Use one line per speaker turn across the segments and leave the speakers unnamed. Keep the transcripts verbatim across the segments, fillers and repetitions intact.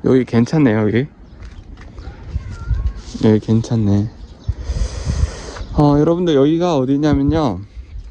여기 괜찮네. 여기 여기 괜찮네. 어 여러분들 여기가 어디냐면요,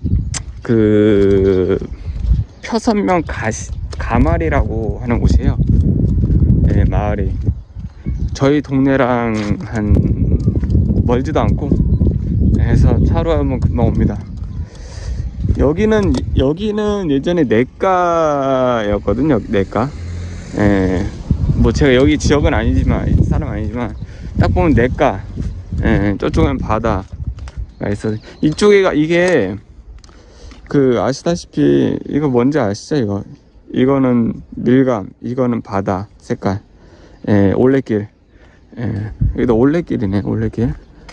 그 표선면 가시, 가말이라고 하는 곳이에요. 네, 마을이 저희 동네랑 한 멀지도 않고 해서 차로 하면 금방 옵니다. 여기는 여기는 예전에 내과였거든요. 내과. 예, 뭐 제가 여기 지역은 아니지만, 사람 아니지만 딱 보면 내과. 예, 저쪽엔 바다가 있어. 이쪽에가 이게 그 아시다시피 이거 뭔지 아시죠? 이거 이거는 밀감, 이거는 바다 색깔. 예, 올레길. 예, 여기도 올레길이네. 올레길.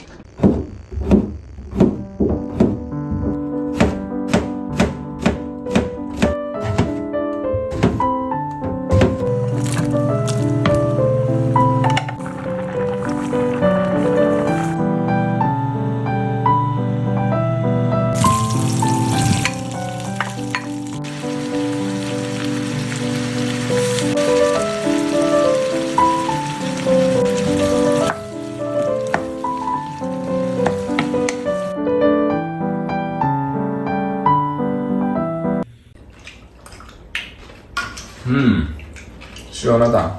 음, 시원하다.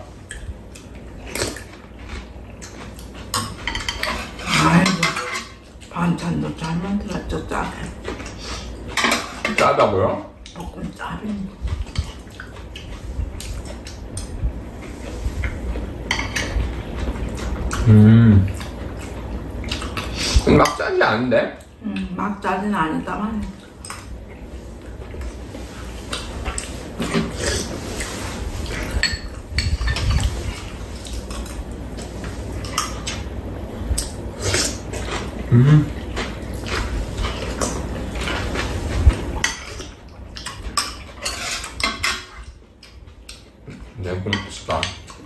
아이고, 반찬도 잘 만들었죠. 짜네.
짜다고요?
조금 짜네.
음, 막 짜지 않은데?
음, 막 짜진 아니다만.
음. 내분 맛있다.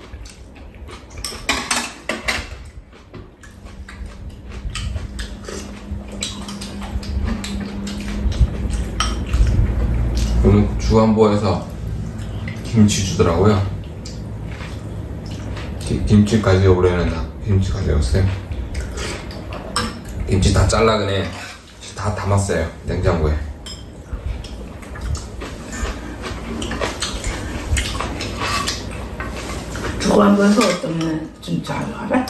오늘 주간보에서 김치 주더라고요. 기, 김치까지 올해는 다 김치 가져왔어요. 김치 다 잘라 그네 다 담았어요, 냉장고에.
주간보에서 어떤 애 진짜 알아?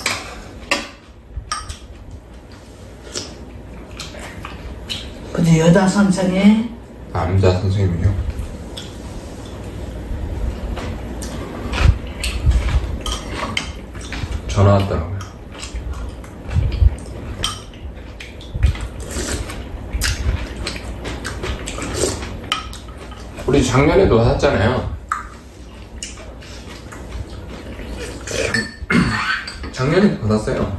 근데 여자 선생이?
남자 선생님이요? 전화 왔더라고요. 우리 작년에도 샀잖아요. 작년에 받았어요.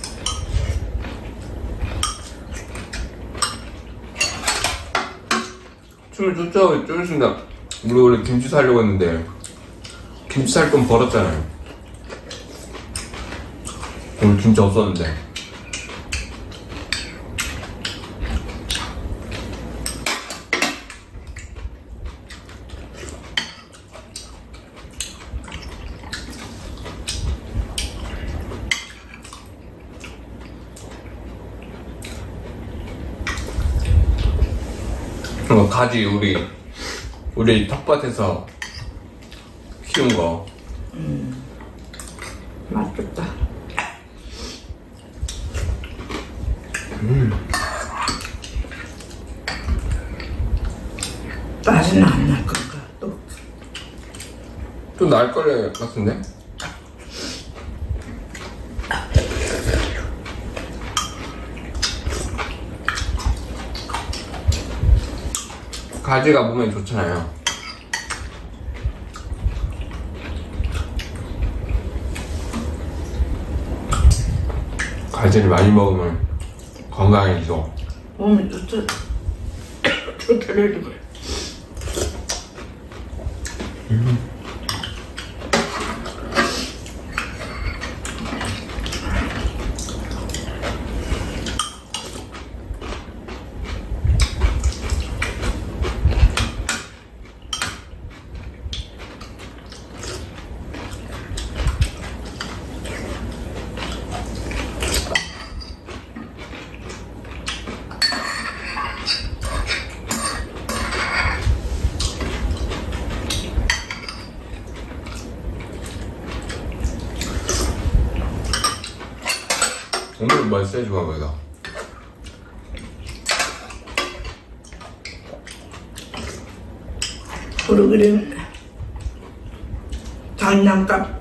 춤을 쫓아오고 좀 있습니다. 우리 원래 김치 사려고 했는데 김치 살 돈 벌었잖아요. 오늘 김치 없었는데. 어, 가지 우리 우리 텃밭에서 키운 거.
음, 맛있다.
음.
맛은 안 날 건가 또?
좀 날 거래 같은데? 가지가 몸에 좋잖아요. 가지를 많이 먹으면 건강해지고
몸이 좋죠. 좋더라고요.
음. 맛있어요, 중화보다.
그러기는 장난감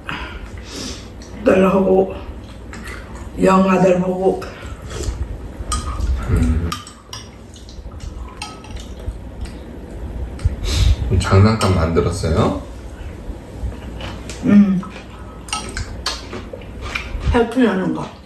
들하고 영화들 보고
음. 장난감 만들었어요?
음 해피하는 거